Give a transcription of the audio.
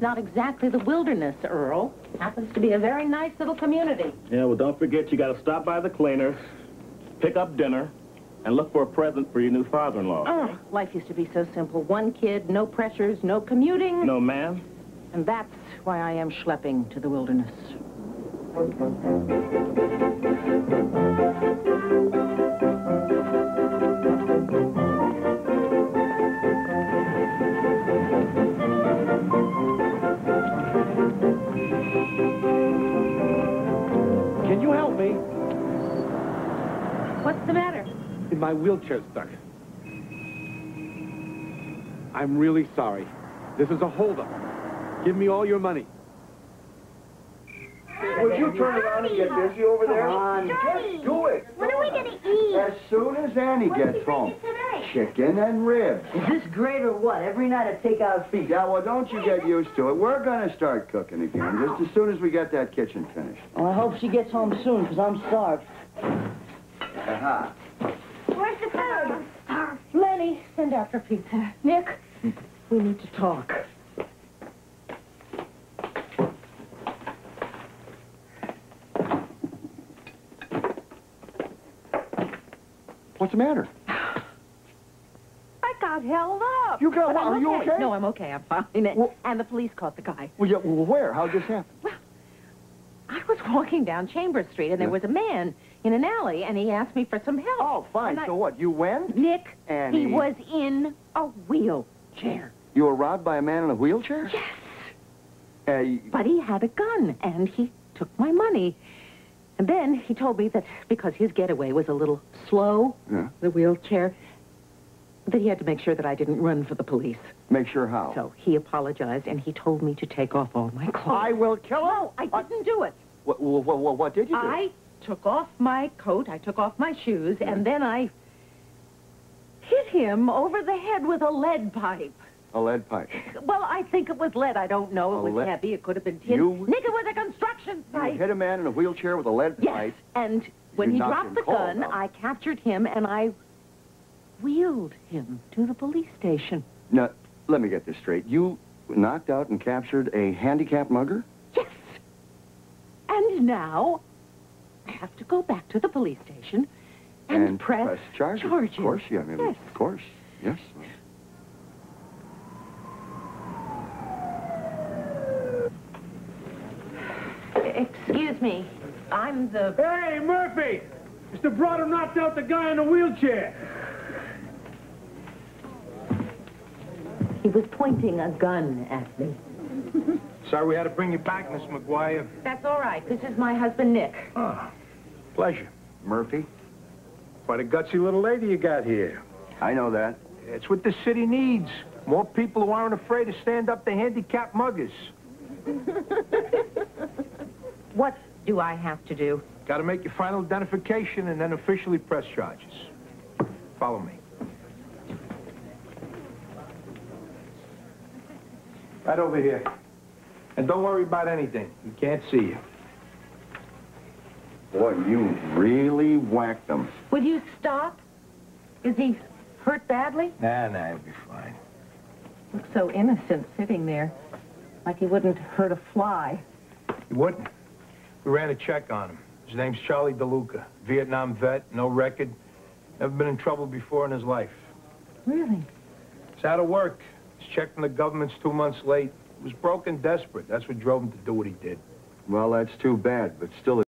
not exactly the wilderness, Earl. Happens to be a very nice little community. Yeah, well, don't forget you got to stop by the cleaners, pick up dinner, and look for a present for your new father-in-law. Oh, life used to be so simple. One kid, no pressures, no commuting. No, ma'am. And that's why I am schlepping to the wilderness. Can you help me? What's the matter? My wheelchair's stuck. I'm really sorry. This is a holdup. Give me all your money. Would you turn around and get busy over there? Come on, just do it. What are we going to eat? As soon as Annie gets home. Chicken and ribs. Is this great or what? Every night I take out feet. Yeah, well, don't you get used to it. We're going to start cooking again, just as soon as we get that kitchen finished. Well, I hope she gets home soon, because I'm starved. Aha. Where's the food? Lenny, send out for pizza. Nick, we need to talk. What's the matter? I got held up. You got But what? I'm Are you okay? No, I'm okay. I'm fine. Well- And the police caught the guy. Well, yeah, well, where? How'd this happen? Well, I was walking down Chambers Street, and there was a man in an alley, and he asked me for some help. Oh, fine. And So what, you went? Nick, Annie. he was in a wheelchair. You were robbed by a man in a wheelchair? Yes. But he had a gun, and he took my money. And then he told me that because his getaway was a little slow, the wheelchair, that he had to make sure that I didn't run for the police. Make sure how? So he apologized, and he told me to take off all my clothes. I will kill him. No, I didn't do it. What did you do? I took off my coat, I took off my shoes, and then I hit him over the head with a lead pipe. A lead pipe. Well, I think it was lead. I don't know. It was heavy. It could have been tin. Nick, it was a construction site. You hit a man in a wheelchair with a lead pipe. Yes, and when You he knocked dropped him the cold, gun, huh? I captured him, and I wheeled him to the police station. Now, let me get this straight. You knocked out and captured a handicapped mugger? Yes. And now I have to go back to the police station and press charges. Of course, yeah. I mean, Yes. Of course, yes. Excuse me. I'm the... Hey, Murphy! Mr. Broder knocked out the guy in the wheelchair. He was pointing a gun at me. Sorry we had to bring you back, Miss McGuire. That's all right. This is my husband, Nick. Ah, pleasure. Murphy? Quite a gutsy little lady you got here. I know that. It's what the city needs. More people who aren't afraid to stand up to handicapped muggers. What do I have to do? Got to make your final identification and then officially press charges. Follow me. Right over here. And don't worry about anything. We can't see you. Boy, you really whacked him. Will you stop? Is he hurt badly? Nah, he'll be fine. Looks so innocent sitting there. Like he wouldn't hurt a fly. He wouldn't. We ran a check on him. His name's Charlie DeLuca. Vietnam vet, no record. Never been in trouble before in his life. Really? He's out of work. His check from the government's 2 months late. He was broke and desperate. That's what drove him to do what he did. Well, that's too bad, but still...